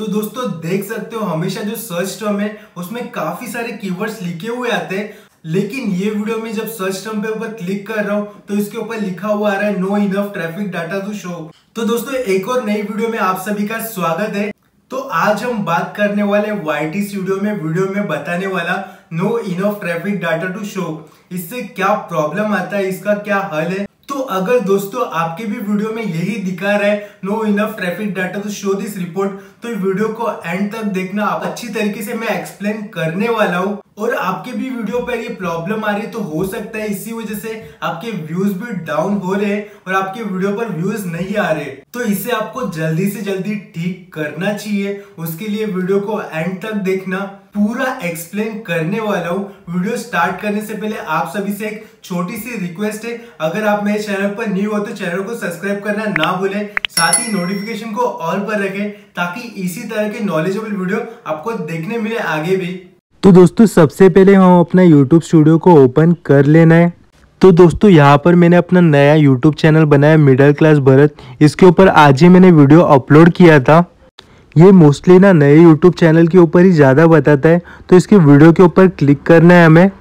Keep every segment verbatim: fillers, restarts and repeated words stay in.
तो दोस्तों देख सकते हो हमेशा जो सर्च टर्म है उसमें काफी सारे कीवर्ड्स लिखे हुए आते हैं, लेकिन ये वीडियो में जब सर्च टर्म पे ऊपर क्लिक कर रहा हूँ तो इसके ऊपर लिखा हुआ आ रहा है no enough traffic data to show. तो दोस्तों एक और नई वीडियो में आप सभी का स्वागत है। तो आज हम बात करने वाले वाईटी स्टूडियो में वीडियो में बताने वाला no enough traffic data to show, इससे क्या प्रॉब्लम आता है, इसका क्या हल है। तो अगर दोस्तों आपके भी वीडियो में यही दिखा रहा है no enough traffic data to show this report, तो ये वीडियो को एंड तक देखना, आप अच्छी तरीके से मैं एक्सप्लेन करने वाला हूँ। और आपके भी वीडियो पर ये प्रॉब्लम आ रही है तो हो सकता है इसी वजह से आपके व्यूज भी डाउन हो रहे हैं और आपके वीडियो पर व्यूज नहीं आ रहे, तो इसे आपको जल्दी से जल्दी ठीक करना चाहिए। उसके लिए वीडियो को एंड तक देखना, पूरा एक्सप्लेन करने वाला हूँ। वीडियो स्टार्ट करने से पहले आप सभी से एक छोटी सी रिक्वेस्ट है, अगर आप मेरे चैनल पर न्यू हो तो चैनल को सब्सक्राइब करना ना भूलें, साथ ही नोटिफिकेशन को ऑल पर रखें ताकि इसी तरह के नॉलेजेबल वीडियो आपको देखने मिले आगे भी। तो दोस्तों सबसे पहले हम अपना यूट्यूब स्टूडियो को ओपन कर लेना है। तो दोस्तों यहाँ पर मैंने अपना नया यूट्यूब चैनल बनाया मिडिल क्लास भरत, इसके ऊपर आज ही मैंने वीडियो अपलोड किया था। ये मोस्टली ना नए यूट्यूब चैनल के ऊपर ही ज़्यादा बताता है, तो इसके वीडियो के ऊपर क्लिक करना है हमें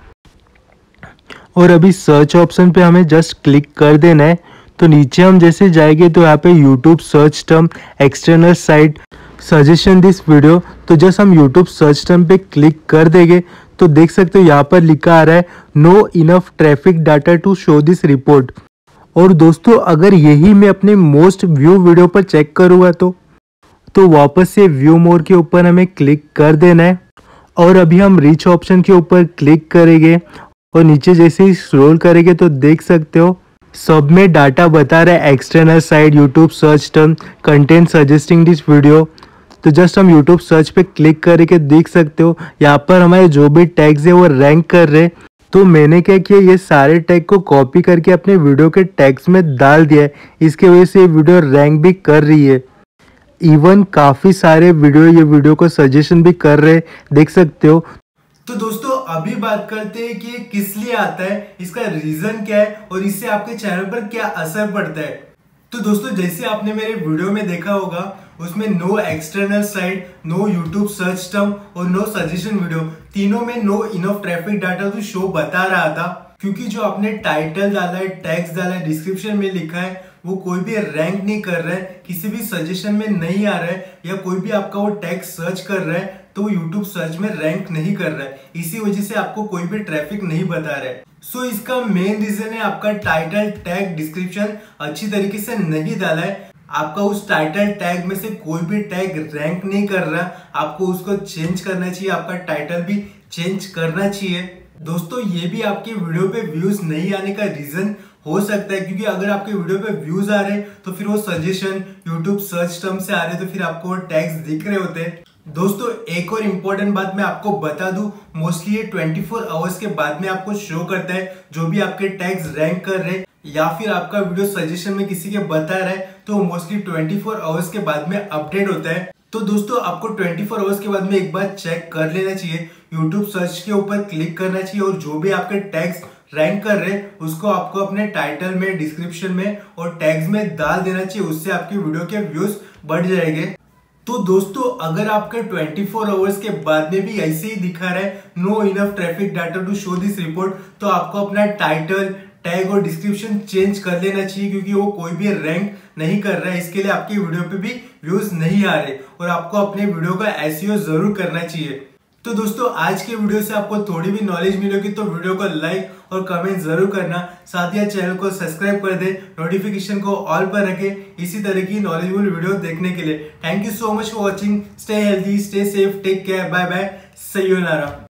और अभी सर्च ऑप्शन पे हमें जस्ट क्लिक कर देना है। तो नीचे हम जैसे जाएंगे तो यहाँ पे YouTube search term external site suggestion this video, तो जस्ट हम यूट्यूब सर्च टर्म पे क्लिक कर देंगे तो देख सकते हो यहाँ पर लिखा आ रहा है no enough traffic data to show this report. और दोस्तों अगर यही मैं अपने मोस्ट व्यू वीडियो पर चेक करूँगा तो तो वापस से व्यू मोर के ऊपर हमें क्लिक कर देना है और अभी हम रीच ऑप्शन के ऊपर क्लिक करेंगे और नीचे जैसे ही स्क्रॉल करेंगे तो देख सकते हो सब में डाटा बता रहा है external site YouTube search term content suggesting this video. तो जस्ट हम यूट्यूब सर्च पे क्लिक करके देख सकते हो यहाँ पर हमारे जो भी टैग्स है वो रैंक कर रहे। तो मैंने क्या किया, ये सारे टैग को कॉपी करके अपने वीडियो के टैग्स में डाल दिया है, इसके वजह से ये वीडियो रैंक भी कर रही है। इवन काफी सारे वीडियो ये वीडियो को सजेशन भी कर रहे, देख सकते हो। तो दोस्तों अभी बात करते हैं कि ये किस लिए आता है, इसका रीजन क्या है और इससे आपके चैनल पर क्या असर पड़ता है। तो दोस्तों जैसे आपने मेरे वीडियो में देखा होगा उसमें no external site, no YouTube search term और नो सजेशन वीडियो, तीनों में no enough traffic data to show बता रहा था, क्योंकि जो आपने टाइटल डाला है, टैग्स डाला है, डिस्क्रिप्शन में लिखा है वो कोई भी रैंक नहीं कर रहा है, किसी भी सजेशन में नहीं आ रहा है, या कोई भी आपका वो टैग सर्च कर रहा है तो यूट्यूब सर्च में रैंक नहीं कर रहा है, इसी वजह से आपको कोई भी ट्रैफिक नहीं बता रहा है। सो so, इसका मेन रीजन है आपका टाइटल टैग डिस्क्रिप्शन अच्छी तरीके से नहीं डाला है, आपका उस टाइटल टैग में से कोई भी टैग रैंक नहीं कर रहा, आपको उसको चेंज करना चाहिए, आपका टाइटल भी चेंज करना चाहिए। दोस्तों ये भी आपके वीडियो पे व्यूज नहीं आने का रीजन हो सकता है, क्योंकि अगर आपके वीडियो पे व्यूज आ रहे हैं तो फिर वो सजेशन यूट्यूब सर्च टर्म से आ रहे हैं, तो फिर आपको वो टैग्स दिख रहे होते हैं। दोस्तों एक और इम्पोर्टेंट बात मैं आपको बता दूं, मोस्टली ये चौबीस आवर्स के बाद में आपको शो करता है, जो भी आपके टैग्स रैंक कर रहे हैं या फिर आपका वीडियो सजेशन में किसी के बता रहा है तो मोस्टली चौबीस आवर्स के बाद में अपडेट होता है। तो दोस्तों आपको चौबीस आवर्स के बाद में एक बार चेक कर लेना चाहिए, यूट्यूब सर्च के ऊपर क्लिक करना चाहिए और जो भी आपके टैग्स रैंक कर रहे हैं उसको आपको अपने टाइटल में, डिस्क्रिप्शन में और टैग्स में डाल देना चाहिए, उससे आपकी वीडियो के व्यूज बढ़ जाएंगे। तो दोस्तों अगर आपके चौबीस आवर्स के बाद में भी ऐसे ही दिखा रहा है no enough traffic data to show this report, तो आपको अपना टाइटल, टैग और डिस्क्रिप्शन चेंज कर लेना चाहिए, क्योंकि वो कोई भी रैंक नहीं कर रहा है, इसके लिए आपकी वीडियो पे भी व्यूज नहीं आ रहे और आपको अपने वीडियो का एसईओ जरूर करना चाहिए। तो दोस्तों आज के वीडियो से आपको थोड़ी भी नॉलेज मिलेगी तो वीडियो को लाइक और कमेंट जरूर करना, साथ ही चैनल को सब्सक्राइब कर दे, नोटिफिकेशन को ऑल पर रखें इसी तरह की नॉलेजेबल वीडियो देखने के लिए। Thank you so much for watching, stay healthy, stay safe, take care, bye bye, sayonara।